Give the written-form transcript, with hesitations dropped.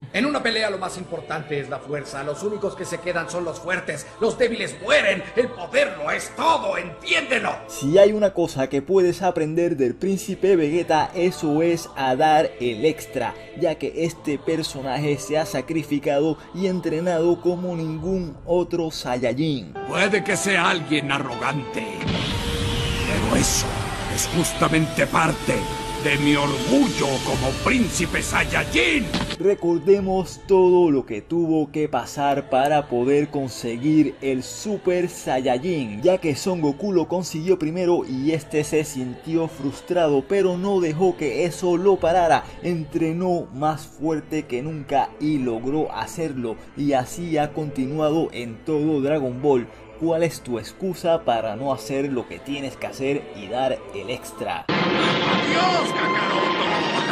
En una pelea lo más importante es la fuerza. Los únicos que se quedan son los fuertes. Los débiles mueren. El poder lo es todo, entiéndelo. Si hay una cosa que puedes aprender del príncipe Vegeta, eso es a dar el extra, ya que este personaje se ha sacrificado y entrenado como ningún otro Saiyajin. Puede que sea alguien arrogante, pero eso es justamente parte de mi orgullo como príncipe Saiyajin. Recordemos todo lo que tuvo que pasar para poder conseguir el Super Saiyajin, ya que Son Goku lo consiguió primero y este se sintió frustrado, pero no dejó que eso lo parara. Entrenó más fuerte que nunca y logró hacerlo, y así ha continuado en todo Dragon Ball. ¿Cuál es tu excusa para no hacer lo que tienes que hacer y dar el extra? ¡Adiós, Kakaroto!